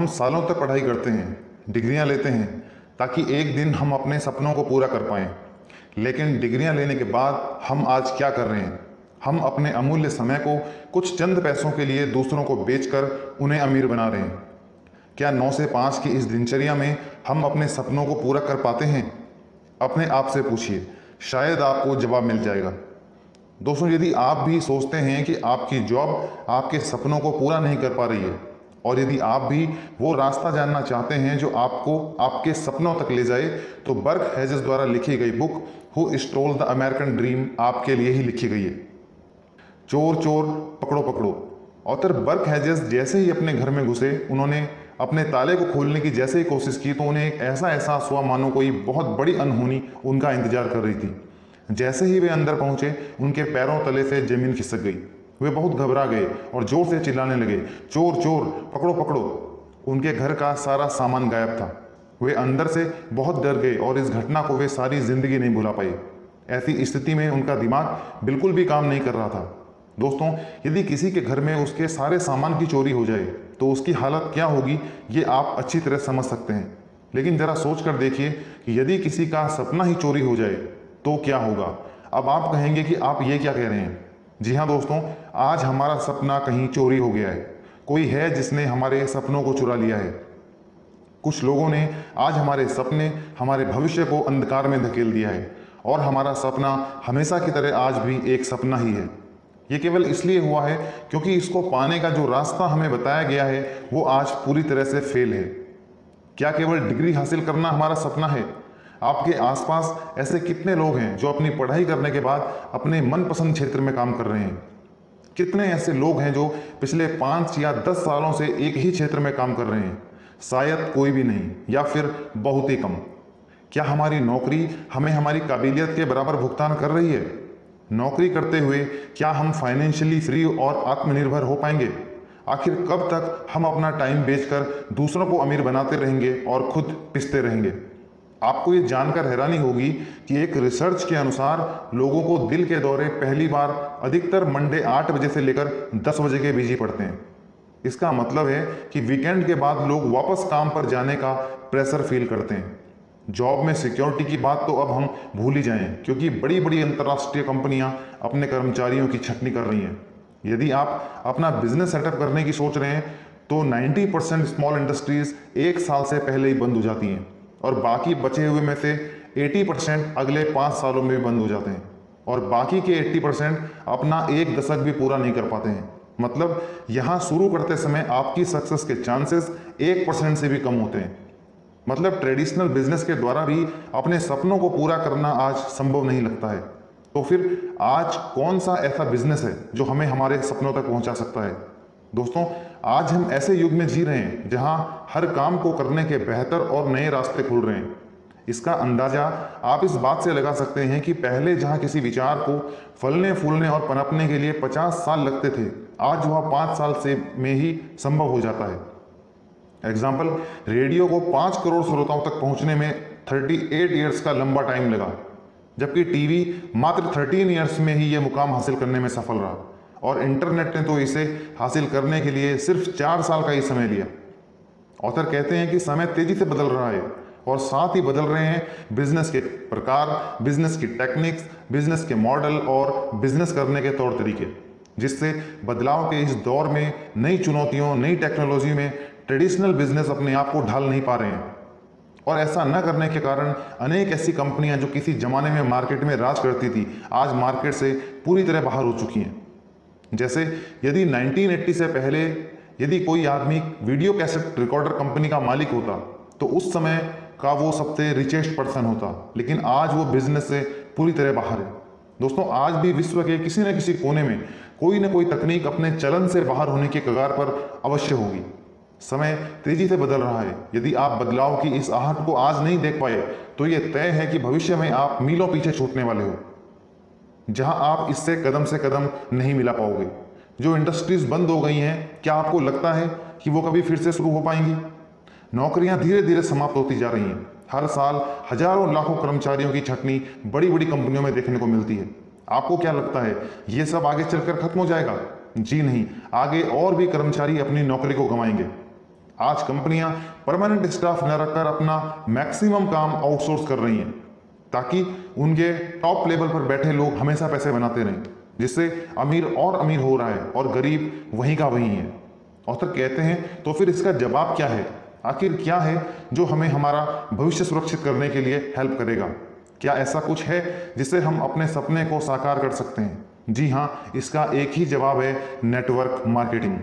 हम सालों तक पढ़ाई करते हैं, डिग्रियां लेते हैं ताकि एक दिन हम अपने सपनों को पूरा कर पाएं। लेकिन डिग्रियां लेने के बाद हम आज क्या कर रहे हैं? हम अपने अमूल्य समय को कुछ चंद पैसों के लिए दूसरों को बेचकर उन्हें अमीर बना रहे हैं। क्या 9 से 5 की इस दिनचर्या में हम अपने सपनों को पूरा कर पाते हैं? अपने आप से पूछिए, शायद आपको जवाब मिल जाएगा। दोस्तों, यदि आप भी सोचते हैं कि आपकी जॉब आपके सपनों को पूरा नहीं कर पा रही है, और यदि आप भी वो रास्ता जानना चाहते हैं जो आपको आपके सपनों तक ले जाए, तो बर्क हेजेस द्वारा लिखी गई book who stole the American dream आपके लिए ही लिखी गई है। चोर चोर पकड़ो पकड़ो। ऑथर बर्क हेजेस जैसे ही अपने घर में घुसे, उन्होंने अपने ताले को खोलने की जैसे ही कोशिश की तो उन्हें एक ऐसा एहसास हुआ मानो कोई बहुत बड़ी अनहोनी उनका इंतजार कर रही थी। जैसे ही वे अंदर पहुंचे, उनके पैरों तले से जमीन खिसक गई। वे बहुत घबरा गए और जोर से चिल्लाने लगे, चोर चोर पकड़ो पकड़ो। उनके घर का सारा सामान गायब था। वे अंदर से बहुत डर गए और इस घटना को वे सारी जिंदगी नहीं भुला पाए। ऐसी स्थिति में उनका दिमाग बिल्कुल भी काम नहीं कर रहा था। दोस्तों, यदि किसी के घर में उसके सारे सामान की चोरी हो जाए तो उसकी हालत क्या होगी, ये आप अच्छी तरह समझ सकते हैं। लेकिन जरा सोच कर देखिए कि यदि किसी का सपना ही चोरी हो जाए तो क्या होगा। अब आप कहेंगे कि आप ये क्या कह रहे हैं। जी हाँ दोस्तों, आज हमारा सपना कहीं चोरी हो गया है। कोई है जिसने हमारे सपनों को चुरा लिया है। कुछ लोगों ने आज हमारे सपने, हमारे भविष्य को अंधकार में धकेल दिया है, और हमारा सपना हमेशा की तरह आज भी एक सपना ही है। ये केवल इसलिए हुआ है क्योंकि इसको पाने का जो रास्ता हमें बताया गया है वो आज पूरी तरह से फेल है। क्या केवल डिग्री हासिल करना हमारा सपना है? आपके आसपास ऐसे कितने लोग हैं जो अपनी पढ़ाई करने के बाद अपने मनपसंद क्षेत्र में काम कर रहे हैं? कितने ऐसे लोग हैं जो पिछले 5 या 10 सालों से एक ही क्षेत्र में काम कर रहे हैं? शायद कोई भी नहीं, या फिर बहुत ही कम। क्या हमारी नौकरी हमें हमारी काबिलियत के बराबर भुगतान कर रही है? नौकरी करते हुए क्या हम फाइनेंशियली फ्री और आत्मनिर्भर हो पाएंगे? आखिर कब तक हम अपना टाइम बेचकर दूसरों को अमीर बनाते रहेंगे और खुद पिसते रहेंगे? आपको ये जानकर हैरानी होगी कि एक रिसर्च के अनुसार लोगों को दिल के दौरे पहली बार अधिकतर मंडे 8 बजे से लेकर 10 बजे के बीच ही पड़ते हैं। इसका मतलब है कि वीकेंड के बाद लोग वापस काम पर जाने का प्रेशर फील करते हैं। जॉब में सिक्योरिटी की बात तो अब हम भूल ही जाएं, क्योंकि बड़ी बड़ी अंतर्राष्ट्रीय कंपनियां अपने कर्मचारियों की छटनी कर रही हैं। यदि आप अपना बिजनेस सेटअप करने की सोच रहे हैं तो 90% स्मॉल इंडस्ट्रीज 1 साल से पहले ही बंद हो जाती हैं, और बाकी बचे हुए में से 80% अगले 5 सालों में भी बंद हो जाते हैं, और बाकी के 80% अपना 1 दशक भी पूरा नहीं कर पाते हैं। मतलब यहाँ शुरू करते समय आपकी सक्सेस के चांसेस 1% से भी कम होते हैं। मतलब ट्रेडिशनल बिजनेस के द्वारा भी अपने सपनों को पूरा करना आज संभव नहीं लगता है। तो फिर आज कौन सा ऐसा बिजनेस है जो हमें हमारे सपनों तक पहुंचा सकता है? दोस्तों, आज हम ऐसे युग में जी रहे हैं जहां हर काम को करने के बेहतर और नए रास्ते खुल रहे हैं। इसका अंदाजा आप इस बात से लगा सकते हैं कि पहले जहां किसी विचार को फलने फूलने और पनपने के लिए 50 साल लगते थे, आज वह 5 साल से में ही संभव हो जाता है। एग्जाम्पल, रेडियो को 5 करोड़ श्रोताओं तक पहुंचने में 38 ईयर्स का लंबा टाइम लगा, जबकि टीवी मात्र 13 ईयर्स में ही ये मुकाम हासिल करने में सफल रहा, और इंटरनेट ने तो इसे हासिल करने के लिए सिर्फ 4 साल का ही समय लिया। ऑथर कहते हैं कि समय तेजी से बदल रहा है, और साथ ही बदल रहे हैं बिजनेस के प्रकार, बिजनेस की टेक्निक्स, बिजनेस के मॉडल और बिजनेस करने के तौर तरीके, जिससे बदलाव के इस दौर में नई चुनौतियों, नई टेक्नोलॉजी में ट्रेडिशनल बिजनेस अपने आप को ढाल नहीं पा रहे हैं। और ऐसा न करने के कारण अनेक ऐसी कंपनियां जो किसी जमाने में मार्केट में राज करती थी, आज मार्केट से पूरी तरह बाहर हो चुकी हैं। जैसे यदि 1980 से पहले यदि कोई आदमी वीडियो कैसेट रिकॉर्डर कंपनी का मालिक होता तो उस समय का वो सबसे रिचेस्ट पर्सन होता, लेकिन आज वो बिजनेस से पूरी तरह बाहर है। दोस्तों, आज भी विश्व के किसी न किसी कोने में कोई न कोई तकनीक अपने चलन से बाहर होने के कगार पर अवश्य होगी। समय तेजी से बदल रहा है। यदि आप बदलाव की इस आहट को आज नहीं देख पाए तो ये तय है कि भविष्य में आप मीलों पीछे छूटने वाले हो, जहां आप इससे कदम से कदम नहीं मिला पाओगे। जो इंडस्ट्रीज बंद हो गई हैं, क्या आपको लगता है कि वो कभी फिर से शुरू हो पाएंगी? नौकरियां धीरे धीरे समाप्त होती जा रही हैं। हर साल हजारों लाखों कर्मचारियों की छटनी बड़ी बड़ी कंपनियों में देखने को मिलती है। आपको क्या लगता है ये सब आगे चलकर खत्म हो जाएगा? जी नहीं, आगे और भी कर्मचारी अपनी नौकरी को गंवाएंगे। आज कंपनियां परमानेंट स्टाफ न रखकर अपना मैक्सिमम काम आउटसोर्स कर रही हैं ताकि उनके टॉप लेवल पर बैठे लोग हमेशा पैसे बनाते रहें, जिससे अमीर और अमीर हो रहा है और गरीब वहीं का वहीं है। ऑथर कहते हैं तो फिर इसका जवाब क्या है? आखिर क्या है जो हमें हमारा भविष्य सुरक्षित करने के लिए हेल्प करेगा? क्या ऐसा कुछ है जिससे हम अपने सपने को साकार कर सकते हैं? जी हाँ, इसका एक ही जवाब है, नेटवर्क मार्केटिंग,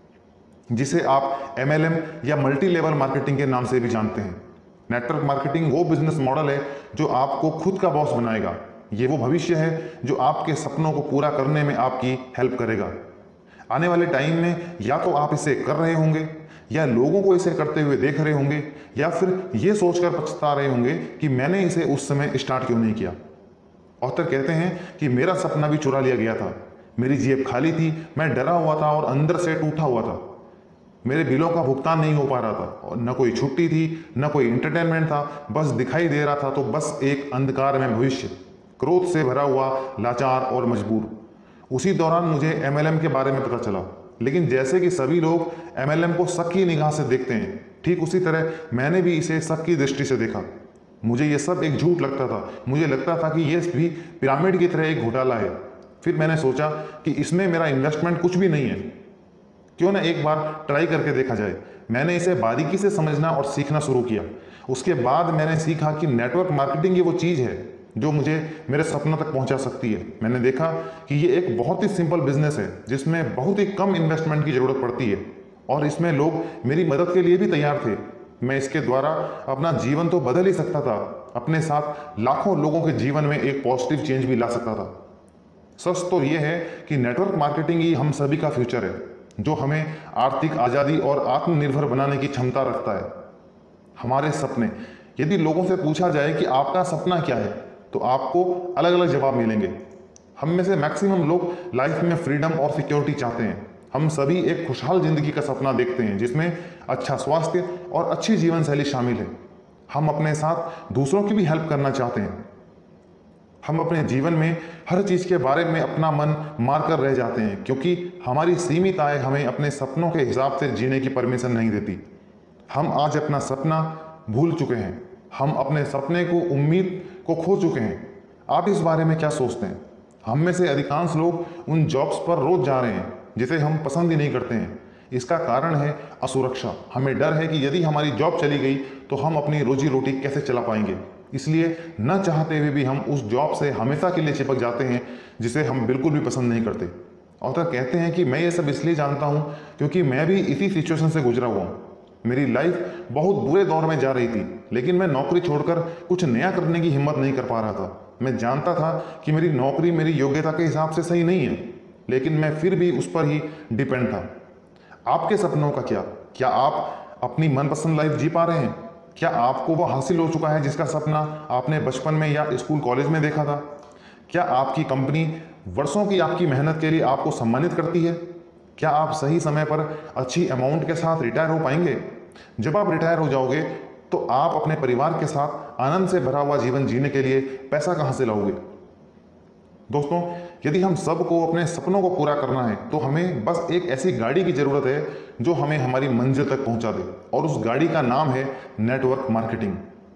जिसे आप MLM या मल्टी लेवल मार्केटिंग के नाम से भी जानते हैं। नेटवर्क मार्केटिंग वो बिजनेस मॉडल है जो आपको खुद का बॉस बनाएगा। ये वो भविष्य है जो आपके सपनों को पूरा करने में आपकी हेल्प करेगा। आने वाले टाइम में या तो आप इसे कर रहे होंगे या लोगों को इसे करते हुए देख रहे होंगे या फिर ये सोचकर पछता रहे होंगे कि मैंने इसे उस समय स्टार्ट क्यों नहीं किया। ऑथर कहते हैं कि मेरा सपना भी चुरा लिया गया था, मेरी जेब खाली थी, मैं डरा हुआ था और अंदर से टूटा हुआ था। मेरे बिलों का भुगतान नहीं हो पा रहा था और न कोई छुट्टी थी, न कोई एंटरटेनमेंट था, बस दिखाई दे रहा था तो बस एक अंधकार में भविष्य, क्रोध से भरा हुआ, लाचार और मजबूर। उसी दौरान मुझे MLM के बारे में पता चला, लेकिन जैसे कि सभी लोग MLM को शक की निगाह से देखते हैं, ठीक उसी तरह मैंने भी इसे शक की दृष्टि से देखा। मुझे ये सब एक झूठ लगता था। मुझे लगता था कि ये भी पिरामिड की तरह एक घोटाला है। फिर मैंने सोचा कि इसमें मेरा इन्वेस्टमेंट कुछ भी नहीं है, क्यों ना एक बार ट्राई करके देखा जाए। मैंने इसे बारीकी से समझना और सीखना शुरू किया। उसके बाद मैंने सीखा कि नेटवर्क मार्केटिंग ये वो चीज़ है जो मुझे मेरे सपनों तक पहुंचा सकती है। मैंने देखा कि ये एक बहुत ही सिंपल बिजनेस है जिसमें बहुत ही कम इन्वेस्टमेंट की ज़रूरत पड़ती है और इसमें लोग मेरी मदद के लिए भी तैयार थे। मैं इसके द्वारा अपना जीवन तो बदल ही सकता था, अपने साथ लाखों लोगों के जीवन में एक पॉजिटिव चेंज भी ला सकता था। सच तो ये है कि नेटवर्क मार्केटिंग ही हम सभी का फ्यूचर है, जो हमें आर्थिक आज़ादी और आत्मनिर्भर बनाने की क्षमता रखता है। हमारे सपने, यदि लोगों से पूछा जाए कि आपका सपना क्या है, तो आपको अलग अलग जवाब मिलेंगे। हम में से मैक्सिमम लोग लाइफ में फ्रीडम और सिक्योरिटी चाहते हैं। हम सभी एक खुशहाल जिंदगी का सपना देखते हैं जिसमें अच्छा स्वास्थ्य और अच्छी जीवन शैली शामिल है। हम अपने साथ दूसरों की भी हेल्प करना चाहते हैं। हम अपने जीवन में हर चीज़ के बारे में अपना मन मार कर रह जाते हैं क्योंकि हमारी सीमित आय हमें अपने सपनों के हिसाब से जीने की परमिशन नहीं देती। हम आज अपना सपना भूल चुके हैं। हम अपने सपने को, उम्मीद को खो चुके हैं। आप इस बारे में क्या सोचते हैं? हम में से अधिकांश लोग उन जॉब्स पर रोज जा रहे हैं जिसे हम पसंद ही नहीं करते हैं। इसका कारण है असुरक्षा। हमें डर है कि यदि हमारी जॉब चली गई तो हम अपनी रोजी रोटी कैसे चला पाएंगे। इसलिए न चाहते हुए भी हम उस जॉब से हमेशा के लिए चिपक जाते हैं जिसे हम बिल्कुल भी पसंद नहीं करते। ऑथर कहते हैं कि मैं ये सब इसलिए जानता हूँ क्योंकि मैं भी इसी सिचुएशन से गुजरा हुआ हूँ। मेरी लाइफ बहुत बुरे दौर में जा रही थी, लेकिन मैं नौकरी छोड़कर कुछ नया करने की हिम्मत नहीं कर पा रहा था। मैं जानता था कि मेरी नौकरी मेरी योग्यता के हिसाब से सही नहीं है, लेकिन मैं फिर भी उस पर ही डिपेंड था। आपके सपनों का क्या? क्या आप अपनी मनपसंद लाइफ जी पा रहे हैं? क्या आपको वो हासिल हो चुका है जिसका सपना आपने बचपन में या स्कूल कॉलेज में देखा था? क्या आपकी कंपनी वर्षों की आपकी मेहनत के लिए आपको सम्मानित करती है? क्या आप सही समय पर अच्छी अमाउंट के साथ रिटायर हो पाएंगे? जब आप रिटायर हो जाओगे तो आप अपने परिवार के साथ आनंद से भरा हुआ जीवन जीने के लिए पैसा कहां से लाओगे? दोस्तों, यदि हम सबको अपने सपनों को पूरा करना है तो हमें बस एक ऐसी गाड़ी की जरूरत है जो हमें हमारी मंजिल तक पहुंचा दे, और उस गाड़ी का नाम है नेटवर्क मार्केटिंग।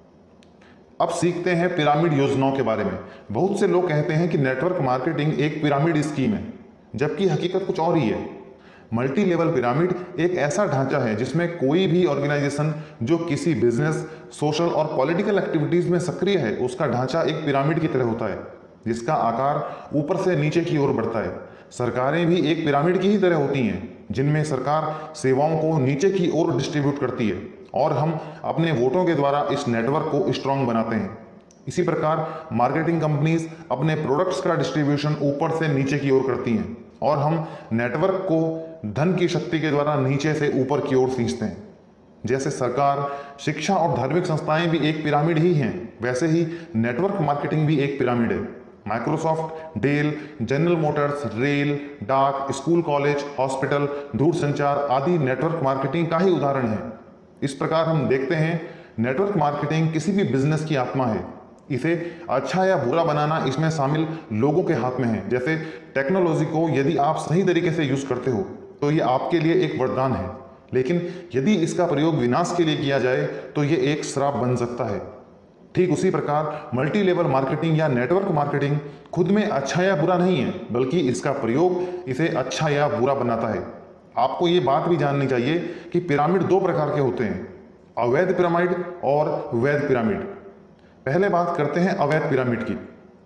अब सीखते हैं पिरामिड योजनाओं के बारे में। बहुत से लोग कहते हैं कि नेटवर्क मार्केटिंग एक पिरामिड स्कीम है, जबकि हकीकत कुछ और ही है। मल्टी लेवल पिरामिड एक ऐसा ढांचा है जिसमें कोई भी ऑर्गेनाइजेशन जो किसी बिजनेस, सोशल और पॉलिटिकल एक्टिविटीज में सक्रिय है, उसका ढांचा एक पिरामिड की तरह होता है जिसका आकार ऊपर से नीचे की ओर बढ़ता है। सरकारें भी एक पिरामिड की ही तरह होती हैं जिनमें सरकार सेवाओं को नीचे की ओर डिस्ट्रीब्यूट करती है और हम अपने वोटों के द्वारा इस नेटवर्क को स्ट्रांग बनाते हैं। इसी प्रकार मार्केटिंग कंपनीज अपने प्रोडक्ट्स का डिस्ट्रीब्यूशन ऊपर से नीचे की ओर करती हैं और हम नेटवर्क को धन की शक्ति के द्वारा नीचे से ऊपर की ओर खींचते हैं। जैसे सरकार, शिक्षा और धार्मिक संस्थाएं भी एक पिरामिड ही हैं, वैसे ही नेटवर्क मार्केटिंग भी एक पिरामिड है। Microsoft, Dell, General Motors, rail, डाक, स्कूल कॉलेज, हॉस्पिटल, दूरसंचार आदि नेटवर्क मार्केटिंग का ही उदाहरण है। इस प्रकार हम देखते हैं नेटवर्क मार्केटिंग किसी भी बिजनेस की आत्मा है। इसे अच्छा या बुरा बनाना इसमें शामिल लोगों के हाथ में है। जैसे टेक्नोलॉजी को यदि आप सही तरीके से यूज करते हो तो ये आपके लिए एक वरदान है, लेकिन यदि इसका प्रयोग विनाश के लिए किया जाए तो ये एक श्राप बन सकता है। ठीक उसी प्रकार मल्टी लेवल मार्केटिंग या नेटवर्क मार्केटिंग खुद में अच्छा या बुरा नहीं है, बल्कि इसका प्रयोग इसे अच्छा या बुरा बनाता है। आपको ये बात भी जाननी चाहिए कि पिरामिड दो प्रकार के होते हैं, अवैध पिरामिड और वैध पिरामिड। पहले बात करते हैं अवैध पिरामिड की।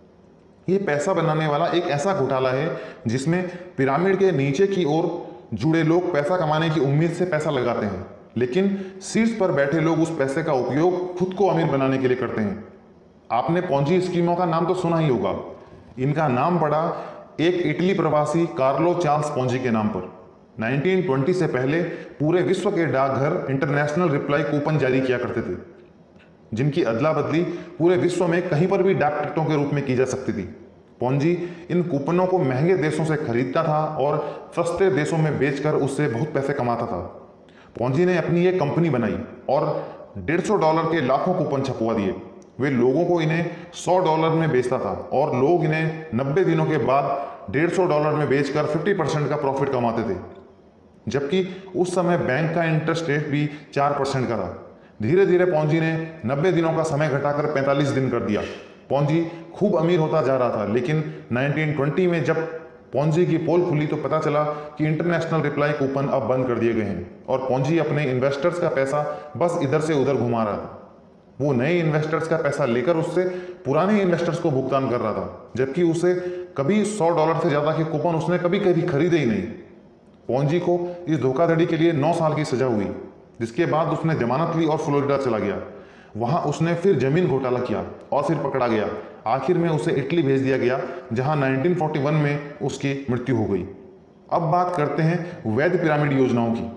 ये पैसा बनाने वाला एक ऐसा घोटाला है जिसमें पिरामिड के नीचे की ओर जुड़े लोग पैसा कमाने की उम्मीद से पैसा लगाते हैं, लेकिन शीर्ष पर बैठे लोग उस पैसे का उपयोग खुद को अमीर बनाने के लिए करते हैं। आपने पोंजी स्कीमों का नाम तो सुना ही होगा। इनका नाम पड़ा एक इटली प्रवासी कार्लो चार्ल्स पोंजी के नाम पर। 1920 से पहले पूरे विश्व के डाकघर इंटरनेशनल रिप्लाई कूपन जारी किया करते थे, जिनकी अदला बदली पूरे विश्व में कहीं पर भी डाक टिकटों के रूप में की जा सकती थी। पोंजी इन कूपनों को महंगे देशों से खरीदता था और सस्ते देशों में बेचकर उससे बहुत पैसे कमाता था। पोंजी ने अपनी एक कंपनी बनाई और $150 के लाखों कूपन छपवा दिए। वे लोगों को इन्हें $100 में बेचता था और लोग इन्हें 90 दिनों के बाद $150 में बेचकर 50% का प्रॉफिट कमाते थे, जबकि उस समय बैंक का इंटरेस्ट रेट भी 4% का था। धीरे धीरे पोंजी ने 90 दिनों का समय घटाकर 45 दिन कर दिया। पोंजी खूब अमीर होता जा रहा था, लेकिन 1920 में जब पोंजी की पोल खुली तो पता चला कि इंटरनेशनल रिप्लाई कूपन अब बंद कर दिए गए हैं और पोंजी अपने इन्वेस्टर्स का पैसा बस इधर से उधर घुमा रहा था। वो नए इन्वेस्टर्स का पैसा लेकर उससे पुराने इन्वेस्टर्स को भुगतान कर रहा था, जबकि उसे कभी $100 से ज़्यादा के कूपन उसने कभी खरीदे ही नहीं। पोंजी को इस धोखाधड़ी के लिए 9 साल की सजा हुई, जिसके बाद उसने जमानत ली और फ्लोरिडा चला गया। वहाँ उसने फिर जमीन घोटाला किया और फिर पकड़ा गया। आखिर में उसे इटली भेज दिया गया, जहाँ 1941 में उसकी मृत्यु हो गई। अब बात करते हैं वैध पिरामिड योजनाओं की।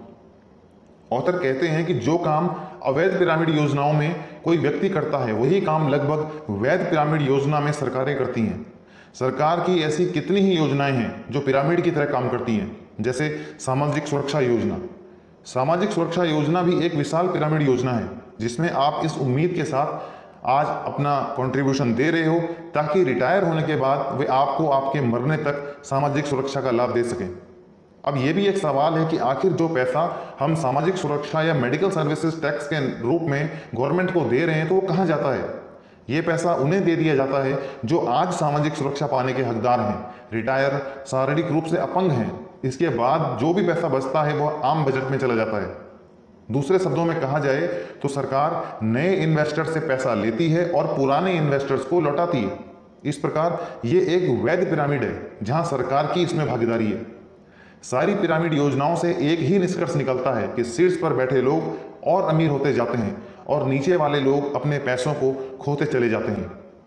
ऑथर कहते हैं कि जो काम अवैध पिरामिड योजनाओं में कोई व्यक्ति करता है, वही काम लगभग वैध पिरामिड योजना में सरकारें करती हैं। सरकार की ऐसी कितनी ही योजनाएं हैं जो पिरामिड की तरह काम करती हैं, जैसे सामाजिक सुरक्षा योजना। सामाजिक सुरक्षा योजना भी एक विशाल पिरामिड योजना है, जिसमें आप इस उम्मीद के साथ आज अपना कंट्रीब्यूशन दे रहे हो ताकि रिटायर होने के बाद वे आपको आपके मरने तक सामाजिक सुरक्षा का लाभ दे सकें। अब ये भी एक सवाल है कि आखिर जो पैसा हम सामाजिक सुरक्षा या मेडिकल सर्विसेज टैक्स के रूप में गवर्नमेंट को दे रहे हैं, तो वो कहाँ जाता है? ये पैसा उन्हें दे दिया जाता है जो आज सामाजिक सुरक्षा पाने के हकदार हैं, रिटायर, शारीरिक रूप से अपंग हैं। इसके बाद जो भी पैसा बचता है वो आम बजट में चला जाता है। दूसरे शब्दों में कहा जाए तो सरकार नए इन्वेस्टर से पैसा लेती है और पुराने इन्वेस्टर्स को लौटाती है। इस प्रकार ये एक वैध पिरामिड है जहां सरकार की इसमें भागीदारी है। सारी पिरामिड योजनाओं से एक ही निष्कर्ष निकलता है कि शीर्ष पर बैठे लोग और अमीर होते जाते हैं और नीचे वाले लोग अपने पैसों को खोते चले जाते हैं।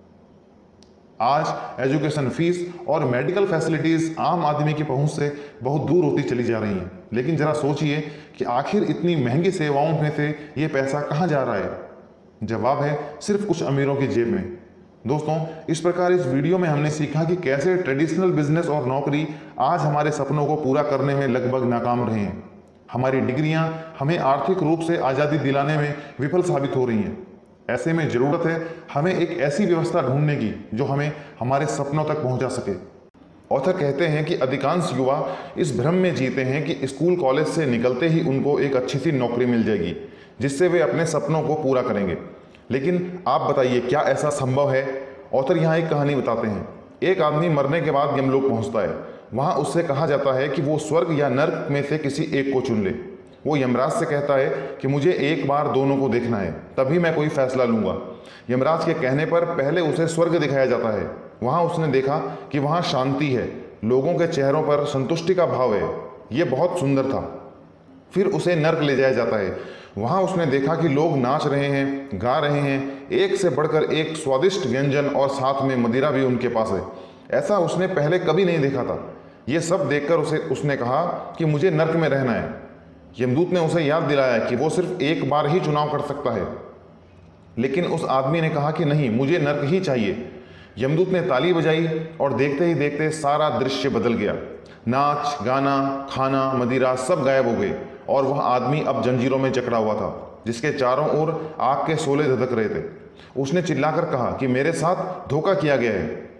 आज एजुकेशन फीस और मेडिकल फैसिलिटीज़ आम आदमी की पहुंच से बहुत दूर होती चली जा रही हैं, लेकिन ज़रा सोचिए कि आखिर इतनी महंगी सेवाओं में से ये पैसा कहाँ जा रहा है? जवाब है सिर्फ कुछ अमीरों की जेब में। दोस्तों, इस प्रकार इस वीडियो में हमने सीखा कि कैसे ट्रेडिशनल बिजनेस और नौकरी आज हमारे सपनों को पूरा करने में लगभग नाकाम रहे हैं। हमारी डिग्रियां हमें आर्थिक रूप से आज़ादी दिलाने में विफल साबित हो रही हैं। ऐसे में ज़रूरत है हमें एक ऐसी व्यवस्था ढूंढने की जो हमें हमारे सपनों तक पहुंचा सके। ऑथर कहते हैं कि अधिकांश युवा इस भ्रम में जीते हैं कि स्कूल कॉलेज से निकलते ही उनको एक अच्छी सी नौकरी मिल जाएगी जिससे वे अपने सपनों को पूरा करेंगे। लेकिन आप बताइए, क्या ऐसा संभव है? ऑथर यहाँ एक कहानी बताते हैं। एक आदमी मरने के बाद यमलोक पहुँचता है। वहाँ उससे कहा जाता है कि वो स्वर्ग या नर्क में से किसी एक को चुन ले। वो यमराज से कहता है कि मुझे एक बार दोनों को देखना है, तभी मैं कोई फैसला लूँगा। यमराज के कहने पर पहले उसे स्वर्ग दिखाया जाता है। वहाँ उसने देखा कि वहाँ शांति है, लोगों के चेहरों पर संतुष्टि का भाव है। ये बहुत सुंदर था। फिर उसे नर्क ले जाया जाता है। वहाँ उसने देखा कि लोग नाच रहे हैं, गा रहे हैं, एक से बढ़कर एक स्वादिष्ट व्यंजन और साथ में मदिरा भी उनके पास है। ऐसा उसने पहले कभी नहीं देखा था। ये सब देखकर उसने कहा कि मुझे नर्क में रहना है। यमदूत ने उसे याद दिलाया कि वो सिर्फ एक बार ही चुनाव कर सकता है, लेकिन उस आदमी ने कहा कि नहीं, मुझे नर्क ही चाहिए। यमदूत ने ताली बजाई और देखते ही देखते सारा दृश्य बदल गया। नाच, गाना, खाना, मदिरा सब गायब हो गए और वह आदमी अब जंजीरों में जकड़ा हुआ था, जिसके चारों ओर आग के शोले धधक रहे थे। उसने चिल्लाकर कहा कि मेरे साथ धोखा किया गया है।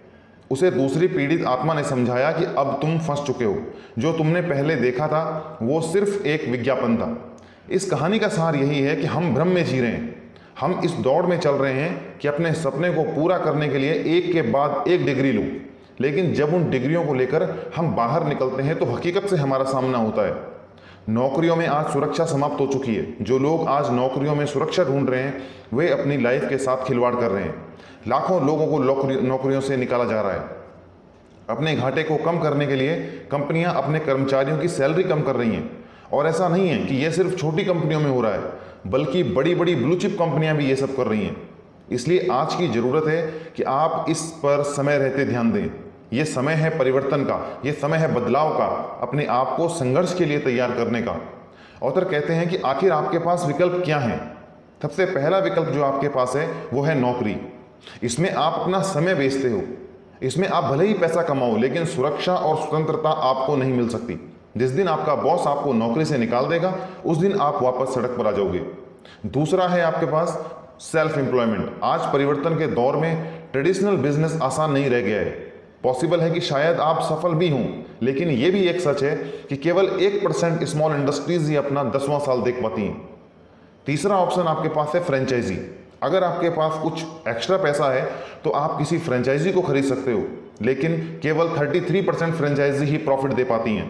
उसे दूसरी पीड़ित आत्मा ने समझाया कि अब तुम फंस चुके हो, जो तुमने पहले देखा था वो सिर्फ एक विज्ञापन था। इस कहानी का सार यही है कि हम भ्रम में जी रहे हैं। हम इस दौड़ में चल रहे हैं कि अपने सपने को पूरा करने के लिए एक के बाद एक डिग्री लूँ, लेकिन जब उन डिग्रियों को लेकर हम बाहर निकलते हैं तो हकीकत से हमारा सामना होता है। नौकरियों में आज सुरक्षा समाप्त हो चुकी है। जो लोग आज नौकरियों में सुरक्षा ढूंढ रहे हैं वे अपनी लाइफ के साथ खिलवाड़ कर रहे हैं। लाखों लोगों को नौकरियों से निकाला जा रहा है। अपने घाटे को कम करने के लिए कंपनियां अपने कर्मचारियों की सैलरी कम कर रही हैं। और ऐसा नहीं है कि यह सिर्फ छोटी कंपनियों में हो रहा है, बल्कि बड़ी बड़ी ब्लू चिप कंपनियां भी ये सब कर रही हैं। इसलिए आज की ज़रूरत है कि आप इस पर समय रहते ध्यान दें। ये समय है परिवर्तन का, ये समय है बदलाव का, अपने आप को संघर्ष के लिए तैयार करने का। ऑथर कहते हैं कि आखिर आपके पास विकल्प क्या हैं। सबसे पहला विकल्प जो आपके पास है वो है नौकरी। इसमें आप अपना समय बेचते हो। इसमें आप भले ही पैसा कमाओ, लेकिन सुरक्षा और स्वतंत्रता आपको नहीं मिल सकती। जिस दिन आपका बॉस आपको नौकरी से निकाल देगा उस दिन आप वापस सड़क पर आ जाओगे। दूसरा है आपके पास सेल्फ एम्प्लॉयमेंट। आज परिवर्तन के दौर में ट्रेडिशनल बिजनेस आसान नहीं रह गया है। पॉसिबल है कि शायद आप सफल भी हों, लेकिन यह भी एक सच है कि केवल 1% स्मॉल इंडस्ट्रीज ही अपना 10वां साल देख पाती हैं। तीसरा ऑप्शन आपके पास है फ्रेंचाइजी। अगर आपके पास कुछ एक्स्ट्रा पैसा है तो आप किसी फ्रेंचाइजी को खरीद सकते हो, लेकिन केवल 33% फ्रेंचाइजी ही प्रॉफिट दे पाती हैं।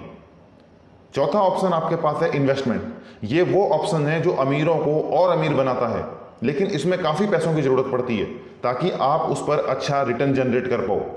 चौथा ऑप्शन आपके पास है इन्वेस्टमेंट। ये वो ऑप्शन है जो अमीरों को और अमीर बनाता है, लेकिन इसमें काफ़ी पैसों की ज़रूरत पड़ती है ताकि आप उस पर अच्छा रिटर्न जनरेट कर पाओ।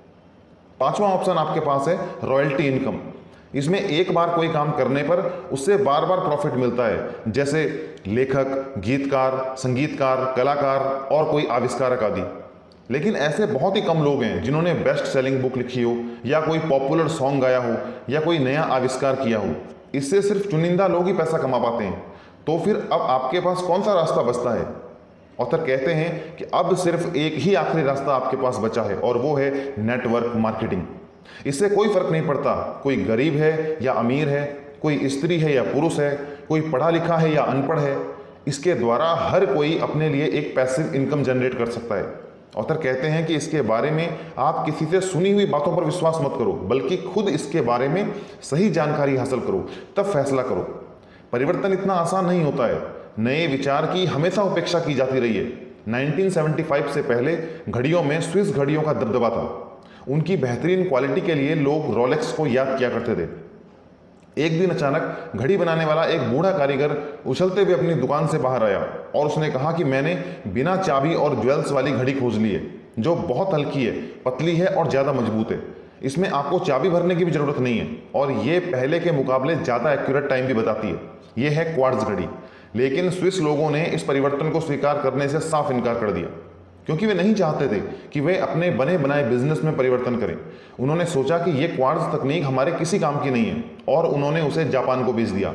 पांचवा ऑप्शन आपके पास है रॉयल्टी इनकम। इसमें एक बार कोई काम करने पर उससे बार बार प्रॉफिट मिलता है, जैसे लेखक, गीतकार, संगीतकार, कलाकार और कोई आविष्कारक आदि। लेकिन ऐसे बहुत ही कम लोग हैं जिन्होंने बेस्ट सेलिंग बुक लिखी हो, या कोई पॉपुलर सॉन्ग गाया हो, या कोई नया आविष्कार किया हो। इससे सिर्फ चुनिंदा लोग ही पैसा कमा पाते हैं। तो फिर अब आपके पास कौन सा रास्ता बचता है? ऑथर कहते हैं कि अब सिर्फ एक ही आखिरी रास्ता आपके पास बचा है, और वो है नेटवर्क मार्केटिंग। इससे कोई फर्क नहीं पड़ता कोई गरीब है या अमीर है, कोई स्त्री है या पुरुष है, कोई पढ़ा लिखा है या अनपढ़ है। इसके द्वारा हर कोई अपने लिए एक पैसिव इनकम जनरेट कर सकता है। ऑथर कहते हैं कि इसके बारे में आप किसी से सुनी हुई बातों पर विश्वास मत करो, बल्कि खुद इसके बारे में सही जानकारी हासिल करो, तब फैसला करो। परिवर्तन इतना आसान नहीं होता है। नए विचार की हमेशा उपेक्षा की जाती रही है। 1975 से पहले घड़ियों में स्विस घड़ियों का दबदबा था। उनकी बेहतरीन क्वालिटी के लिए लोग रोलेक्स को याद किया करते थे। एक दिन अचानक घड़ी बनाने वाला एक बूढ़ा कारीगर उछलते हुए अपनी दुकान से बाहर आया और उसने कहा कि मैंने बिना चाबी और ज्वेल्स वाली घड़ी खोज ली है, जो बहुत हल्की है, पतली है और ज़्यादा मजबूत है। इसमें आपको चाबी भरने की भी ज़रूरत नहीं है, और ये पहले के मुकाबले ज़्यादा एक्यूरेट टाइम भी बताती है। ये है क्वार्ट्ज घड़ी। लेकिन स्विस लोगों ने इस परिवर्तन को स्वीकार करने से साफ इनकार कर दिया, क्योंकि वे नहीं चाहते थे कि वे अपने बने बनाए बिजनेस में परिवर्तन करें। उन्होंने सोचा कि ये क्वार्ट्ज तकनीक हमारे किसी काम की नहीं है, और उन्होंने उसे जापान को बेच दिया।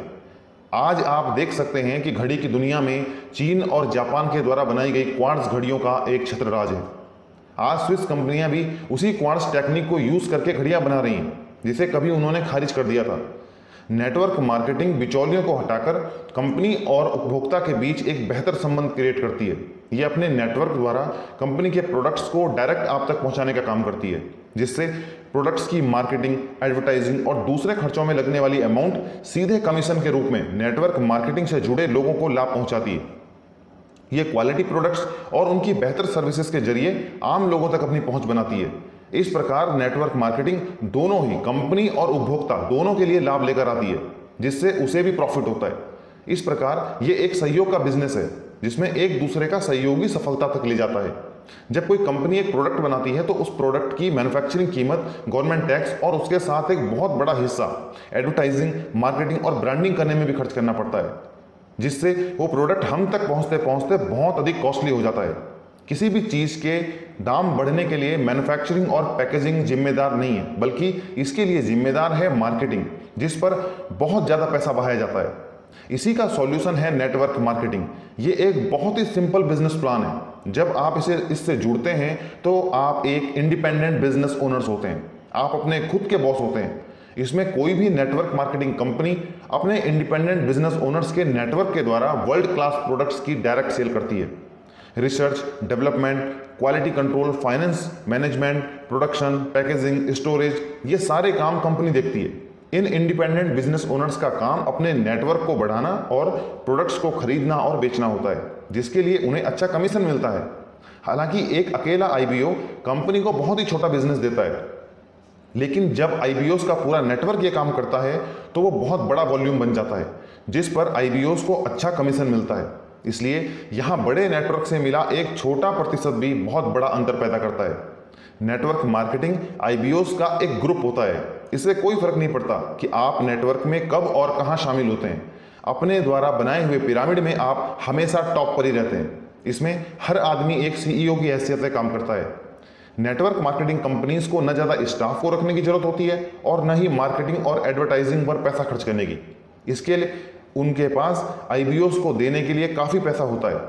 आज आप देख सकते हैं कि घड़ी की दुनिया में चीन और जापान के द्वारा बनाई गई क्वार्ट्ज घड़ियों का एक छत्रराज है। आज स्विस कंपनियां भी उसी क्वार्ट्ज टेक्निक को यूज़ करके घड़ियां बना रही हैं, जिसे कभी उन्होंने खारिज कर दिया था। नेटवर्क मार्केटिंग बिचौलियों को हटाकर कंपनी और उपभोक्ता के बीच एक बेहतर संबंध क्रिएट करती है। ये अपने नेटवर्क द्वारा कंपनी के प्रोडक्ट्स को डायरेक्ट आप तक पहुंचाने का काम करती है, जिससे प्रोडक्ट्स की मार्केटिंग, एडवर्टाइजिंग और दूसरे खर्चों में लगने वाली अमाउंट सीधे कमीशन के रूप में नेटवर्क मार्केटिंग से जुड़े लोगों को लाभ पहुंचाती है। ये क्वालिटी प्रोडक्ट्स और उनकी बेहतर सर्विसेज के जरिए आम लोगों तक अपनी पहुंच बनाती है। इस प्रकार नेटवर्क मार्केटिंग दोनों ही कंपनी और उपभोक्ता दोनों के लिए लाभ लेकर आती है, जिससे उसे भी प्रॉफिट होता है। इस प्रकार ये एक सहयोग का बिजनेस है, जिसमें एक दूसरे का सहयोगी सफलता तक ले जाता है। जब कोई कंपनी एक प्रोडक्ट बनाती है तो उस प्रोडक्ट की मैन्युफैक्चरिंग कीमत, गवर्नमेंट टैक्स और उसके साथ एक बहुत बड़ा हिस्सा एडवर्टाइजिंग, मार्केटिंग और ब्रांडिंग करने में भी खर्च करना पड़ता है, जिससे वो प्रोडक्ट हम तक पहुंचते पहुंचते बहुत अधिक कॉस्टली हो जाता है। किसी भी चीज़ के दाम बढ़ने के लिए मैन्युफैक्चरिंग और पैकेजिंग जिम्मेदार नहीं है, बल्कि इसके लिए जिम्मेदार है मार्केटिंग, जिस पर बहुत ज़्यादा पैसा बहाया जाता है। इसी का सॉल्यूशन है नेटवर्क मार्केटिंग। ये एक बहुत ही सिंपल बिजनेस प्लान है। जब आप इससे जुड़ते हैं तो आप एक इंडिपेंडेंट बिजनेस ओनर्स होते हैं। आप अपने खुद के बॉस होते हैं। इसमें कोई भी नेटवर्क मार्केटिंग कंपनी अपने इंडिपेंडेंट बिजनेस ओनर्स के नेटवर्क के द्वारा वर्ल्ड क्लास प्रोडक्ट्स की डायरेक्ट सेल करती है। Research, development, quality control, finance management, production, packaging, storage, ये सारे काम कंपनी देखती है। इन इंडिपेंडेंट बिजनेस ओनर्स का काम अपने नेटवर्क को बढ़ाना और प्रोडक्ट्स को खरीदना और बेचना होता है, जिसके लिए उन्हें अच्छा कमीशन मिलता है। हालांकि एक अकेला आईबीओ कंपनी को बहुत ही छोटा बिजनेस देता है, लेकिन जब आईबीओस का पूरा नेटवर्क ये काम करता है तो वो बहुत बड़ा वॉल्यूम बन जाता है, जिस पर आईबीओस को अच्छा कमीशन मिलता है। इसलिए यहाँ बड़े नेटवर्क से मिला एक छोटा प्रतिशत भी बहुत बड़ा अंतर पैदा करता है। नेटवर्क मार्केटिंग आईबीओस का एक ग्रुप होता है। इससे कोई फर्क नहीं पड़ता कि आप नेटवर्क में कब और कहाँ शामिल होते हैं, अपने द्वारा बनाए हुए पिरामिड में आप हमेशा टॉप पर ही रहते हैं। इसमें हर आदमी एक सीईओ की हैसियत से काम करता है। नेटवर्क मार्केटिंग कंपनीज को न ज़्यादा स्टाफ को रखने की जरूरत होती है और न ही मार्केटिंग और एडवर्टाइजिंग पर पैसा खर्च करने की। इसके लिए उनके पास आईबीओस को देने के लिए काफ़ी पैसा होता है।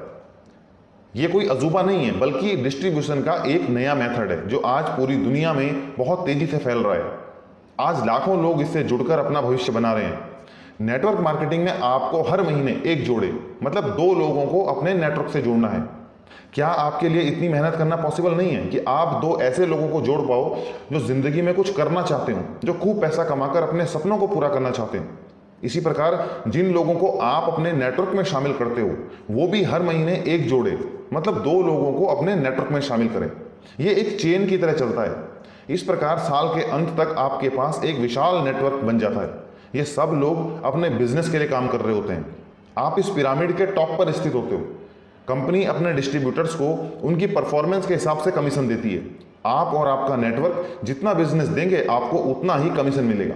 ये कोई अजूबा नहीं है, बल्कि डिस्ट्रीब्यूशन का एक नया मेथड है जो आज पूरी दुनिया में बहुत तेजी से फैल रहा है। आज लाखों लोग इससे जुड़कर अपना भविष्य बना रहे हैं। नेटवर्क मार्केटिंग में आपको हर महीने एक जोड़े, मतलब 2 लोगों को अपने नेटवर्क से जोड़ना है। क्या आपके लिए इतनी मेहनत करना पॉसिबल नहीं है कि आप 2 ऐसे लोगों को जोड़ पाओ जो जिंदगी में कुछ करना चाहते हो, जो खूब पैसा कमाकर अपने सपनों को पूरा करना चाहते हैं? इसी प्रकार जिन लोगों को आप अपने नेटवर्क में शामिल करते हो वो भी हर महीने एक जोड़े, मतलब 2 लोगों को अपने नेटवर्क में शामिल करें। ये एक चेन की तरह चलता है। इस प्रकार साल के अंत तक आपके पास एक विशाल नेटवर्क बन जाता है। ये सब लोग अपने बिजनेस के लिए काम कर रहे होते हैं। आप इस पिरामिड के टॉप पर स्थित होते हो। कंपनी अपने डिस्ट्रीब्यूटर्स को उनकी परफॉर्मेंस के हिसाब से कमीशन देती है। आप और आपका नेटवर्क जितना बिजनेस देंगे आपको उतना ही कमीशन मिलेगा।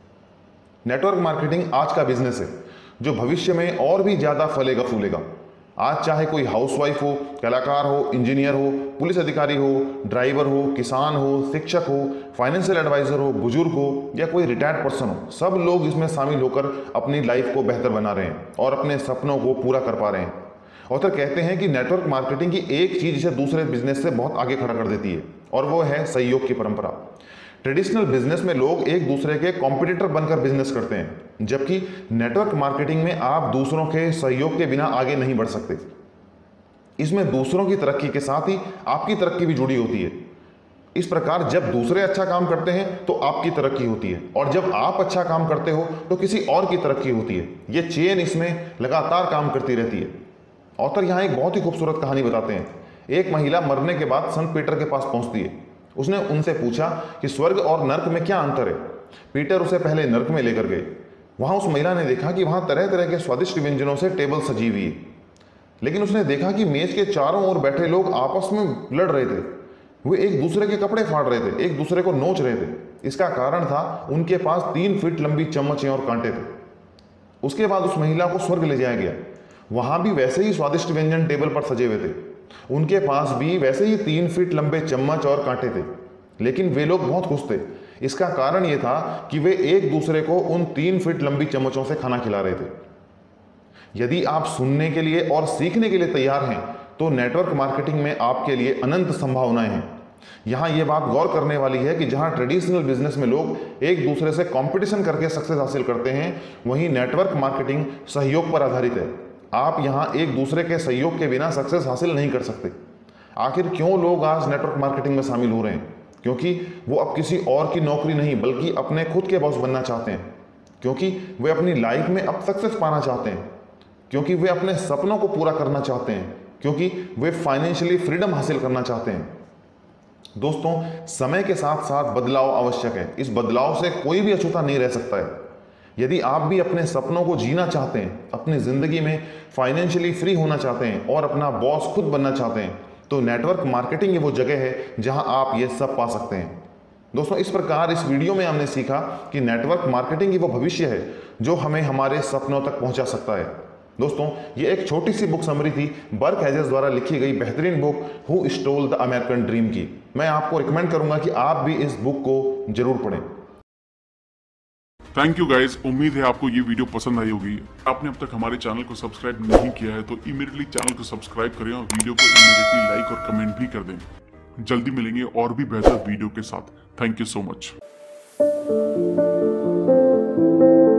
नेटवर्क मार्केटिंग आज का बिजनेस है जो भविष्य में और भी ज़्यादा फलेगा फूलेगा। आज चाहे कोई हाउसवाइफ हो, कलाकार हो, इंजीनियर हो, पुलिस अधिकारी हो, ड्राइवर हो, किसान हो, शिक्षक हो, फाइनेंशियल एडवाइजर हो, बुजुर्ग हो या कोई रिटायर्ड पर्सन हो, सब लोग इसमें शामिल होकर अपनी लाइफ को बेहतर बना रहे हैं और अपने सपनों को पूरा कर पा रहे हैं। ऑथर कहते हैं कि नेटवर्क मार्केटिंग की एक चीज़ इसे दूसरे बिजनेस से बहुत आगे खड़ा कर देती है और वो है सहयोग की परंपरा। ट्रेडिशनल बिजनेस में लोग एक दूसरे के कॉम्पिटिटर बनकर बिजनेस करते हैं, जबकि नेटवर्क मार्केटिंग में आप दूसरों के सहयोग के बिना आगे नहीं बढ़ सकते। इसमें दूसरों की तरक्की के साथ ही आपकी तरक्की भी जुड़ी होती है। इस प्रकार जब दूसरे अच्छा काम करते हैं तो आपकी तरक्की होती है और जब आप अच्छा काम करते हो तो किसी और की तरक्की होती है। ये चेन इसमें लगातार काम करती रहती है। ऑथर यहाँ एक बहुत ही खूबसूरत कहानी बताते हैं। एक महिला मरने के बाद संत पीटर के पास पहुंचती है। उसने उनसे पूछा कि स्वर्ग और नर्क में क्या अंतर है। पीटर उसे पहले नर्क में लेकर गए। वहां उस महिला ने देखा कि वहां तरह तरह के स्वादिष्ट व्यंजनों से टेबल सजी हुई है, लेकिन उसने देखा कि मेज के चारों ओर बैठे लोग आपस में लड़ रहे थे। वे एक दूसरे के कपड़े फाड़ रहे थे, एक दूसरे को नोच रहे थे। इसका कारण था उनके पास 3 फीट लंबी चम्मचें और कांटे थे। उसके बाद उस महिला को स्वर्ग ले जाया गया। वहां भी वैसे ही स्वादिष्ट व्यंजन टेबल पर सजे हुए थे। उनके पास भी वैसे ही 3 फीट लंबे चम्मच और कांटे थे, लेकिन वे लोग बहुत खुश थे। इसका कारण यह था कि वे एक दूसरे को उन 3 फीट लंबी चम्मचों से खाना खिला रहे थे। यदि आप सुनने के लिए और सीखने के लिए तैयार हैं तो नेटवर्क मार्केटिंग में आपके लिए अनंत संभावनाएं हैं। यहाँ यह बात गौर करने वाली है कि जहाँ ट्रेडिशनल बिजनेस में लोग एक दूसरे से कंपटीशन करके सक्सेस हासिल करते हैं, वहीं नेटवर्क मार्केटिंग सहयोग पर आधारित है। आप यहाँ एक दूसरे के सहयोग के बिना सक्सेस हासिल नहीं कर सकते। आखिर क्यों लोग आज नेटवर्क मार्केटिंग में शामिल हो रहे हैं? क्योंकि वो अब किसी और की नौकरी नहीं बल्कि अपने खुद के बॉस बनना चाहते हैं, क्योंकि वे अपनी लाइफ में अब सक्सेस पाना चाहते हैं, क्योंकि वे अपने सपनों को पूरा करना चाहते हैं, क्योंकि वे फाइनेंशियली फ्रीडम हासिल करना चाहते हैं। दोस्तों, समय के साथ साथ बदलाव आवश्यक है। इस बदलाव से कोई भी अछूता नहीं रह सकता है। यदि आप भी अपने सपनों को जीना चाहते हैं, अपनी ज़िंदगी में फाइनेंशियली फ्री होना चाहते हैं और अपना बॉस खुद बनना चाहते हैं, तो नेटवर्क मार्केटिंग ये वो जगह है जहां आप ये सब पा सकते हैं। दोस्तों, इस प्रकार इस वीडियो में हमने सीखा कि नेटवर्क मार्केटिंग ये वो भविष्य है जो हमें हमारे सपनों तक पहुंचा सकता है। दोस्तों, ये एक छोटी सी बुक समरी थी बर्क हेजेस द्वारा लिखी गई बेहतरीन book who stole the American dream की। मैं आपको रिकमेंड करूंगा कि आप भी इस बुक को जरूर पढ़ें। थैंक यू गाइज, उम्मीद है आपको ये वीडियो पसंद आई होगी। आपने अब तक हमारे चैनल को सब्सक्राइब नहीं किया है तो इमीडिएटली चैनल को सब्सक्राइब करें और वीडियो को इमीडिएटली लाइक और कमेंट भी कर दें। जल्दी मिलेंगे और भी बेहतर वीडियो के साथ। Thank you so much.